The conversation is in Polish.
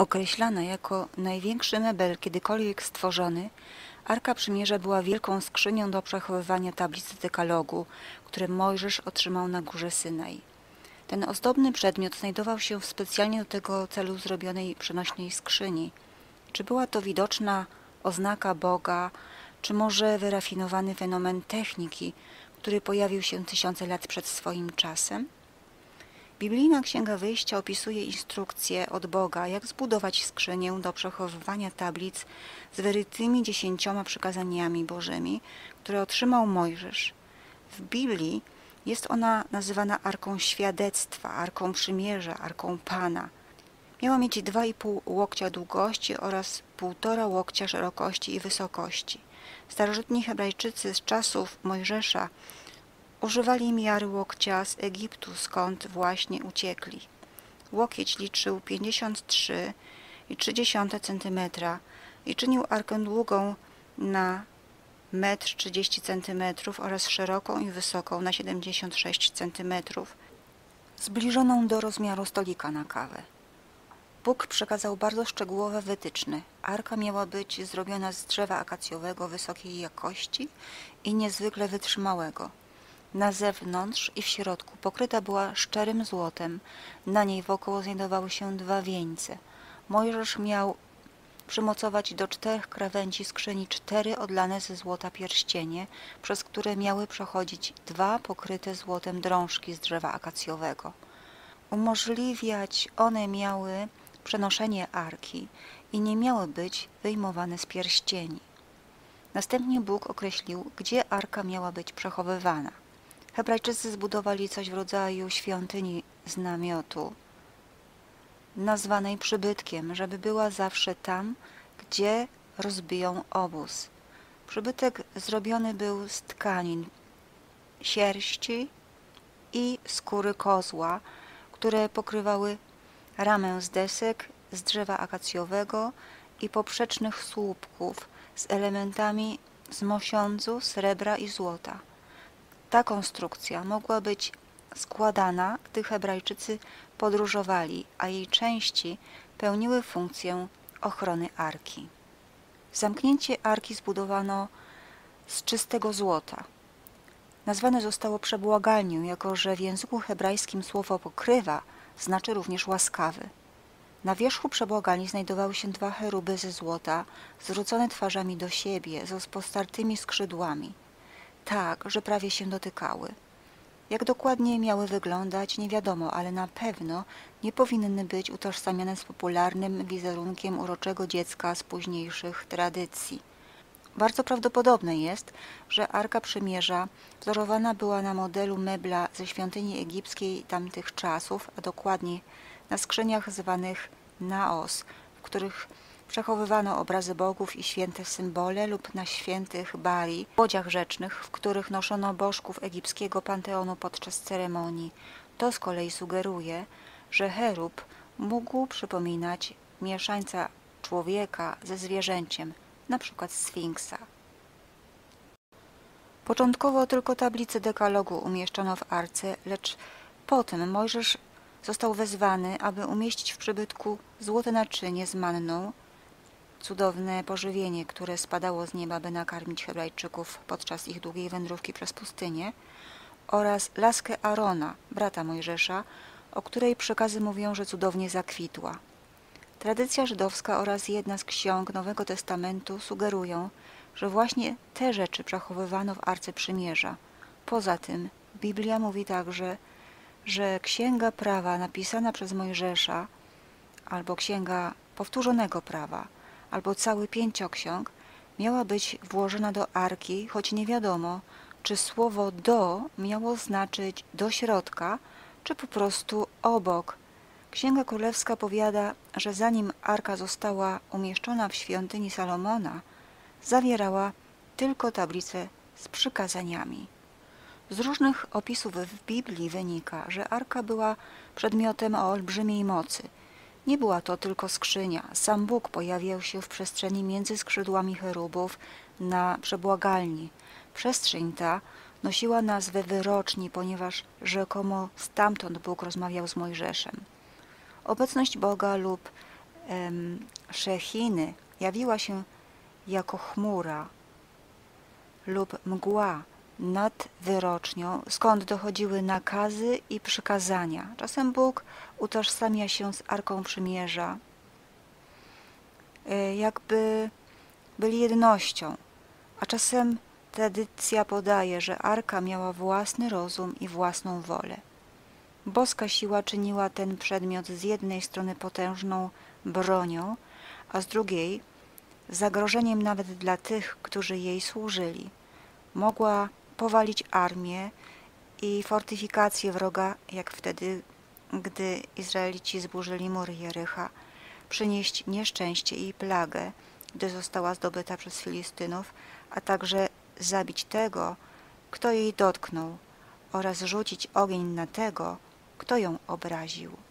Określana jako największy mebel kiedykolwiek stworzony, Arka Przymierza była wielką skrzynią do przechowywania tablicy dekalogu, które Mojżesz otrzymał na górze Synaj. Ten ozdobny przedmiot znajdował się w specjalnie do tego celu zrobionej przenośnej skrzyni. Czy była to widoczna oznaka Boga, czy może wyrafinowany fenomen techniki, który pojawił się tysiące lat przed swoim czasem? Biblijna Księga Wyjścia opisuje instrukcję od Boga, jak zbudować skrzynię do przechowywania tablic z wyrytymi 10 przykazaniami Bożymi, które otrzymał Mojżesz. W Biblii jest ona nazywana Arką Świadectwa, Arką Przymierza, Arką Pana. Miała mieć 2,5 łokcia długości oraz 1,5 łokcia szerokości i wysokości. Starożytni Hebrajczycy z czasów Mojżesza używali miary łokcia z Egiptu, skąd właśnie uciekli. Łokieć liczył 53,3 cm i czynił arkę długą na 1,30 cm oraz szeroką i wysoką na 76 cm, zbliżoną do rozmiaru stolika na kawę. Bóg przekazał bardzo szczegółowe wytyczne. Arka miała być zrobiona z drzewa akacjowego wysokiej jakości i niezwykle wytrzymałego. Na zewnątrz i w środku pokryta była szczerym złotem, na niej wokoło znajdowały się 2 wieńce. Mojżesz miał przymocować do 4 krawędzi skrzyni 4 odlane ze złota pierścienie, przez które miały przechodzić 2 pokryte złotem drążki z drzewa akacjowego. Umożliwiać one miały przenoszenie arki i nie miały być wyjmowane z pierścieni. Następnie Bóg określił, gdzie arka miała być przechowywana. Hebrajczycy zbudowali coś w rodzaju świątyni z namiotu, nazwanej przybytkiem, żeby była zawsze tam, gdzie rozbiją obóz. Przybytek zrobiony był z tkanin, sierści i skóry kozła, które pokrywały ramę z desek z drzewa akacjowego i poprzecznych słupków z elementami z mosiądzu, srebra i złota. Ta konstrukcja mogła być składana, gdy Hebrajczycy podróżowali, a jej części pełniły funkcję ochrony arki. Zamknięcie arki zbudowano z czystego złota. Nazwane zostało przebłagalnią, jako że w języku hebrajskim słowo pokrywa znaczy również łaskawy. Na wierzchu przebłagalni znajdowały się 2 cheruby ze złota, zwrócone twarzami do siebie, z rozpostartymi skrzydłami, tak, że prawie się dotykały. Jak dokładnie miały wyglądać, nie wiadomo, ale na pewno nie powinny być utożsamiane z popularnym wizerunkiem uroczego dziecka z późniejszych tradycji. Bardzo prawdopodobne jest, że Arka Przymierza wzorowana była na modelu mebla ze świątyni egipskiej tamtych czasów, a dokładnie na skrzyniach zwanych naos, w których przechowywano obrazy bogów i święte symbole, lub na świętych bari, łodziach rzecznych, w których noszono bożków egipskiego panteonu podczas ceremonii. To z kolei sugeruje, że cherub mógł przypominać mieszańca człowieka ze zwierzęciem, na przykład sfinksa. Początkowo tylko tablice dekalogu umieszczono w arce, lecz potem Mojżesz został wezwany, aby umieścić w przybytku złote naczynie z manną, cudowne pożywienie, które spadało z nieba, by nakarmić Hebrajczyków podczas ich długiej wędrówki przez pustynię, oraz laskę Arona, brata Mojżesza, o której przekazy mówią, że cudownie zakwitła. Tradycja żydowska oraz jedna z ksiąg Nowego Testamentu sugerują, że właśnie te rzeczy przechowywano w Arce Przymierza. Poza tym Biblia mówi także, że Księga Prawa napisana przez Mojżesza, albo Księga Powtórzonego Prawa, albo cały Pięcioksiąg miała być włożona do arki, choć nie wiadomo, czy słowo do miało znaczyć do środka, czy po prostu obok. Księga Królewska powiada, że zanim arka została umieszczona w świątyni Salomona, zawierała tylko tablicę z przykazaniami. Z różnych opisów w Biblii wynika, że arka była przedmiotem o olbrzymiej mocy. Nie była to tylko skrzynia. Sam Bóg pojawiał się w przestrzeni między skrzydłami cherubów na przebłagalni. Przestrzeń ta nosiła nazwę wyroczni, ponieważ rzekomo stamtąd Bóg rozmawiał z Mojżeszem. Obecność Boga lub Szechiny jawiła się jako chmura lub mgła nad wyrocznią, skąd dochodziły nakazy i przykazania. Czasem Bóg utożsamia się z Arką Przymierza, jakby byli jednością, a czasem tradycja podaje, że Arka miała własny rozum i własną wolę. Boska siła czyniła ten przedmiot z jednej strony potężną bronią, a z drugiej zagrożeniem nawet dla tych, którzy jej służyli. Mogła powalić armię i fortyfikacje wroga, jak wtedy, gdy Izraelici zburzyli mury Jericha, przynieść nieszczęście i plagę, gdy została zdobyta przez Filistynów, a także zabić tego, kto jej dotknął, oraz rzucić ogień na tego, kto ją obraził.